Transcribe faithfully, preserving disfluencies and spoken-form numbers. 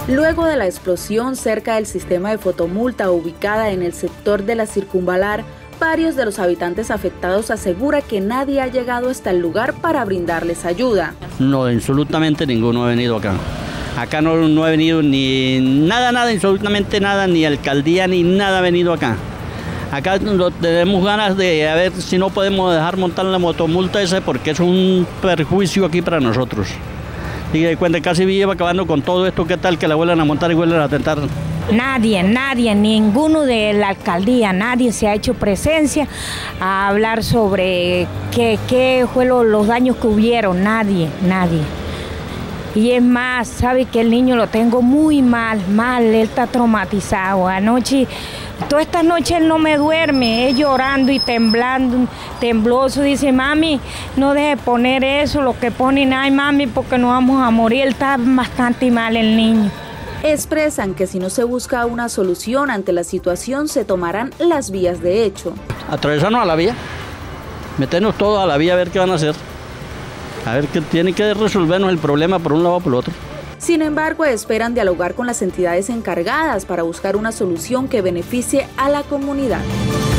Luego de la explosión cerca del sistema de fotomulta ubicada en el sector de la Circunvalar, varios de los habitantes afectados aseguran que nadie ha llegado hasta el lugar para brindarles ayuda. No, absolutamente ninguno ha venido acá. Acá no, no ha venido ni nada, nada, absolutamente nada, ni alcaldía ni nada ha venido acá. Acá no, tenemos ganas de a ver si no podemos dejar montar la motomulta esa porque es un perjuicio aquí para nosotros. Y de cuenta casi lleva acabando con todo esto, ¿qué tal que la vuelvan a montar y vuelvan a tentar? Nadie, nadie, ninguno de la alcaldía, nadie se ha hecho presencia a hablar sobre qué, qué fue lo, los daños que hubieron, nadie, nadie. Y es más, sabe que el niño lo tengo muy mal, mal, él está traumatizado. Anoche, toda esta noche él no me duerme, él llorando y temblando, tembloso, dice, mami, no deje poner eso, lo que ponen, ay mami, porque no vamos a morir, él está bastante mal el niño. Expresan que si no se busca una solución ante la situación, se tomarán las vías de hecho. Atravesarnos a la vía, meternos todos a la vía a ver qué van a hacer. A ver qué tiene que resolvernos el problema por un lado o por el otro. Sin embargo, esperan dialogar con las entidades encargadas para buscar una solución que beneficie a la comunidad.